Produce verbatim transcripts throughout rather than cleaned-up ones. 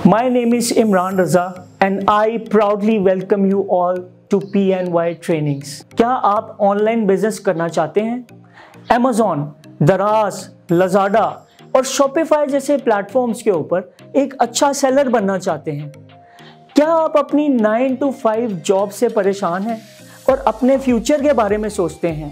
My name is Imran Raza and I proudly welcome you all to P N Y trainings. क्या आप online business करना चाहते हैं? Amazon, Daraz, Lazada और Shopify जैसे platforms के ऊपर एक अच्छा सेलर बनना चाहते हैं? क्या आप अपनी नाइन टू फाइव जॉब से परेशान हैं और अपने फ्यूचर के बारे में सोचते हैं?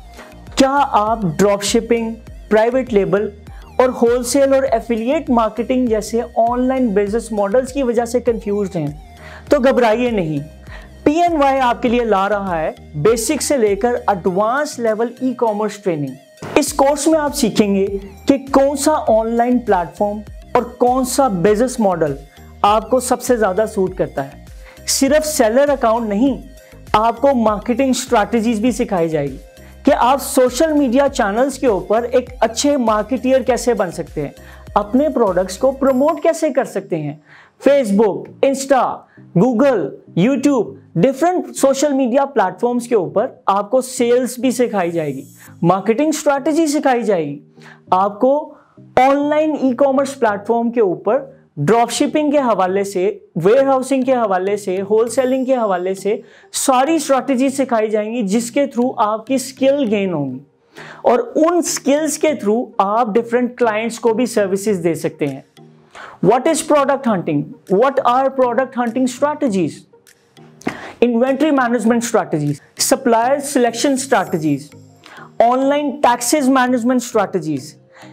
क्या आप ड्रॉप शिपिंग, प्राइवेट लेबल और होलसेल और एफिलिएट मार्केटिंग जैसे ऑनलाइन बिजनेस मॉडल्स की वजह से कंफ्यूज्ड हैं? तो घबराइए नहीं, पी एन वाई आपके लिए ला रहा है बेसिक से लेकर advance level e commerce training. इस कोर्स में आप सीखेंगे कि कौन सा ऑनलाइन प्लेटफॉर्म और कौन सा बिजनेस मॉडल आपको सबसे ज्यादा सूट करता है। सिर्फ सेलर अकाउंट नहीं, आपको मार्केटिंग स्ट्रैटेजीज भी सिखाई जाएगी कि आप सोशल मीडिया चैनल्स के ऊपर एक अच्छे मार्केटियर कैसे बन सकते हैं, अपने प्रोडक्ट्स को प्रमोट कैसे कर सकते हैं। Facebook, Insta, Google, YouTube, different social media platforms के ऊपर आपको सेल्स भी सिखाई जाएगी, मार्केटिंग स्ट्रैटेजी सिखाई जाएगी। आपको ऑनलाइन ई कॉमर्स प्लेटफॉर्म के ऊपर ड्रॉप शिपिंग के हवाले से, वेयर हाउसिंग के हवाले से, होलसेलिंग के हवाले से सारी स्ट्रैटेजी सिखाई जाएंगी, जिसके थ्रू आपकी स्किल गेन होंगी और उन स्किल्स के थ्रू आप डिफरेंट क्लाइंट्स को भी सर्विसेज दे सकते हैं। What is product hunting? What are product hunting strategies? Inventory management strategies, supplier selection strategies, online taxes management strategies,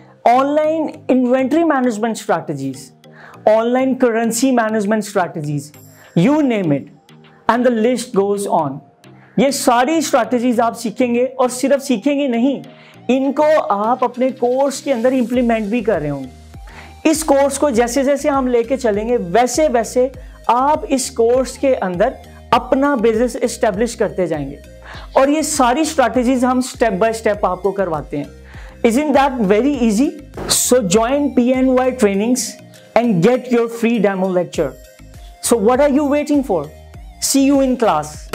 online inventory management strategies, online currency management strategies, you name it and the list goes on. ये सारी strategies आप सीखेंगे और सिर्फ सीखेंगे नहीं, इनको आप अपने कोर्स के अंदर इंप्लीमेंट भी कर रहे होंगे। इस कोर्स को जैसे जैसे हम लेके चलेंगे वैसे वैसे आप इस कोर्स के अंदर अपना बिजनेस एस्टेब्लिश करते जाएंगे और ये सारी स्ट्रैटेजीज हम स्टेप बाय स्टेप आपको करवाते हैं। Isn't that very easy? So join P N Y trainings and get your free demo lecture. So what are you waiting for? See you in class.